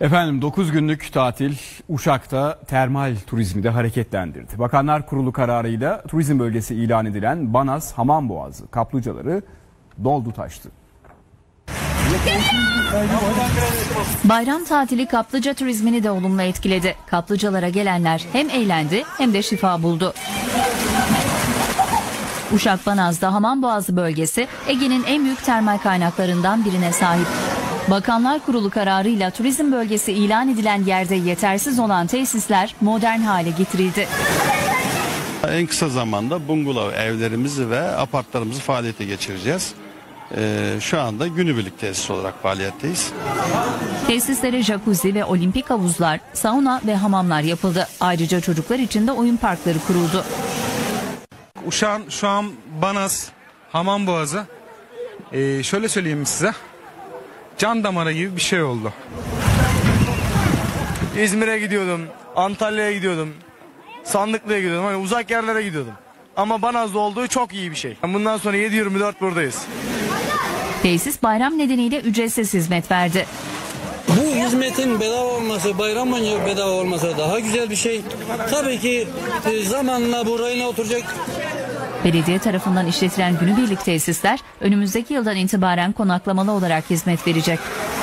Efendim 9 günlük tatil Uşak'ta termal turizmi de hareketlendirdi. Bakanlar Kurulu kararıyla turizm bölgesi ilan edilen Banaz Hamamboğazı kaplıcaları doldu taştı. Bayram tatili kaplıca turizmini de olumlu etkiledi. Kaplıcalara gelenler hem eğlendi hem de şifa buldu. Uşak Banaz'da Hamamboğazı bölgesi Ege'nin en büyük termal kaynaklarından birine sahip. Bakanlar Kurulu kararıyla turizm bölgesi ilan edilen yerde yetersiz olan tesisler modern hale getirildi. En kısa zamanda bungalov evlerimizi ve apartlarımızı faaliyete geçireceğiz. Şu anda günübirlik tesis olarak faaliyetteyiz. Tesislere jacuzzi ve olimpik havuzlar, sauna ve hamamlar yapıldı. Ayrıca çocuklar için de oyun parkları kuruldu. Uşak'ın şu an Banaz Hamamboğazı şöyle söyleyeyim size, can damarı gibi bir şey oldu. İzmir'e gidiyordum, Antalya'ya gidiyordum, Sandıklı'ya gidiyordum, hani uzak yerlere gidiyordum. Ama Banaz'da olduğu çok iyi bir şey. Bundan sonra 7/24 buradayız. Tesis bayram nedeniyle ücretsiz hizmet verdi. Bu hizmetin bedava olması, bayram boyunca bedava olması daha güzel bir şey. Tabii ki zamanla bu rayına oturacak. Belediye tarafından işletilen günübirlik tesisler önümüzdeki yıldan itibaren konaklamalı olarak hizmet verecek.